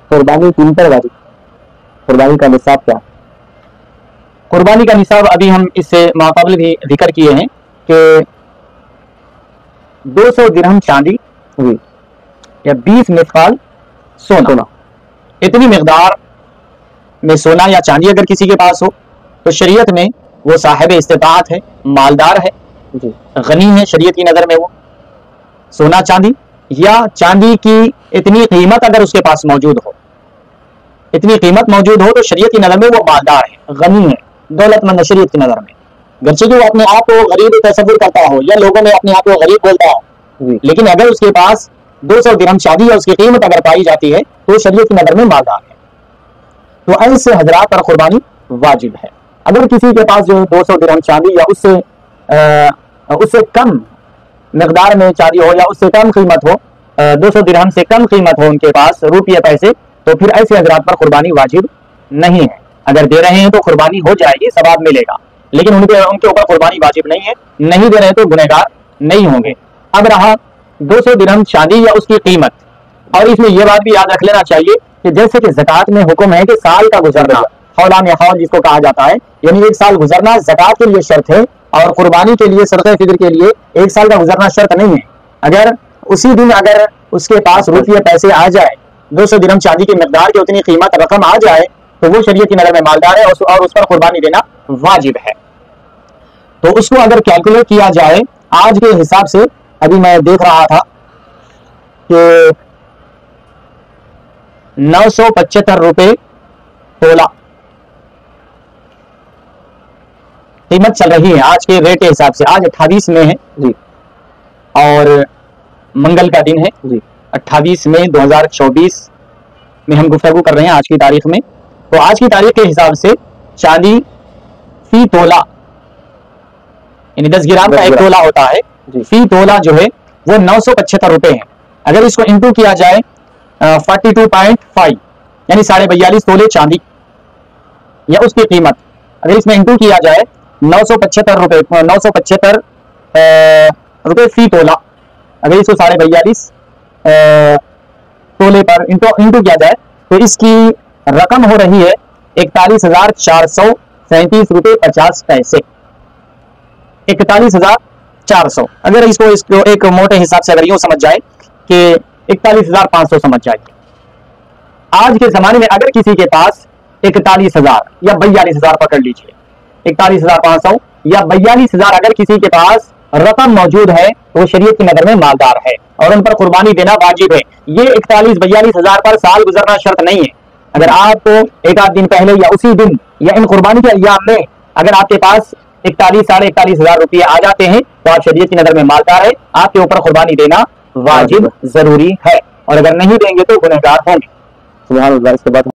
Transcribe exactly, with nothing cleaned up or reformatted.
कुर्बानी किन पर वाजिब, कुर्बानी का निसाब क्या? कुर्बानी का निसाब अभी हम इससे माक़ाबिल भी जिक्र किए हैं कि दो सौ दिरहम चांदी या बीस मिसकाल सोना, सोना इतनी मिकदार में सोना या चांदी अगर किसी के पास हो तो शरीयत में वो साहिब इस्तिताअत है, मालदार है, गनी है शरीयत की नज़र में। वो सोना चांदी या चांदी की इतनी कीमत अगर उसके पास मौजूद हो, इतनी कीमत मौजूद हो तो शरीयत की नज़र में वो मालदार है, गनी है, दौलतमंद है शरीयत की नज़र में। गर्चे कि वो अपने आप को गरीब तस्वुर करता हो या लोगों में अपने आप को गरीब बोलता हो, लेकिन अगर उसके पास दो सौ दिरहम चांदी या उसकी कीमत अगर पाई जाती है तो शरीयत की नज़र में मालदार है। तो ऐसे हजरात पर कुर्बानी वाजिब है। अगर किसी के पास जो दो सौ दिरहम चांदी या उससे आ, उससे कम मिकदार में चांदी हो या उससे कम कीमत हो, दो सौ दिरहम से कम कीमत हो उनके पास रुपये पैसे, तो फिर ऐसे हजरात पर कुर्बानी वाजिब नहीं है। अगर दे रहे हैं तो कुर्बानी हो जाएगी, सवाब मिलेगा, लेकिन उनके उनके ऊपर कुर्बानी वाजिब नहीं है। नहीं दे रहे तो गुनहगार नहीं होंगे। अब रहा दो सौ दिरहम चांदी या उसकी कीमत, और इसमें यह बात भी याद रख लेना चाहिए कि जैसे कि ज़कात में हुक्म है कि साल का गुजरना, हौलान या हौल जिसको कहा जाता है, यानी एक साल गुजरना ज़कात के लिए शर्त है, और कुर्बानी के लिए सदक़े फिक्र के लिए एक साल का गुजरना शर्त नहीं है। अगर उसी दिन अगर उसके पास रुपये पैसे आ जाए, दो सौ दिरहम चांदी की मिकदार की उतनी कीमत रकम आ जाए, तो वो शरीयत की नज़र में मालदार है और उस पर कुर्बानी देना वाजिब है। तो उसको अगर कैलकुलेट किया जाए आज के हिसाब से, अभी मैं देख रहा था कि नौ सौ पचहत्तर रुपये तोला कीमत चल रही है आज के रेट के हिसाब से। आज अट्ठाईस में है जी, और मंगल का दिन है जी, अट्ठाईस मई दो हज़ार चौबीस में हम गुफ्तगू कर रहे हैं आज की तारीख में। तो आज की तारीख के हिसाब से चांदी फी तोला, यानी दस ग्राम का एक तोला होता है, फी तोला जो है वो नौ सौ पचहत्तर रुपये है। अगर इसको इंटू किया जाए फोर्टी टू पॉइंट फाइव यानी साढ़े बयालीस तोले चांदी या उसकी कीमत, अगर इसमें इंटू किया जाए नौ सौ पचहत्तर रुपये नौ सौ पचहत्तर रुपये फी तोला, अगर इसको साढ़े बयालीस तोले पर इंटू इंटू किया जाए तो इसकी रकम हो रही है इकतालीस हजार चार सौ सैंतीस रुपये पचास पैसे। इकतालीस हजार चार सौ, अगर इसको इसको एक मोटे हिसाब से अगर यूं समझ जाए कि इकतालीस हजार पाँच सौ समझ जाए, आज के जमाने में अगर किसी के पास इकतालीस हजार या बयालीस हजार पकड़ लीजिए, इकतालीस हजार पाँच सौ या बयालीस हजार अगर किसी के पास रकम मौजूद है तो शरीयत की नजर में मालदार है और उन पर कुर्बानी देना वाजिब है। ये इकतालीस बयालीस हजार पर साल गुजरना शर्त नहीं है। अगर आपको एक आध दिन पहले या उसी दिन या इन कुर्बानी के अय्याम में अगर आपके पास इकतालीस साढ़े इकतालीस हजार रुपये आ जाते हैं तो आप शरीयत की नजर में मालदार है, आपके ऊपर कुर्बानी देना वाजिब जरूरी है, और अगर नहीं देंगे तो गुनहगार होंगे। सुभान अल्लाह। इसके बाद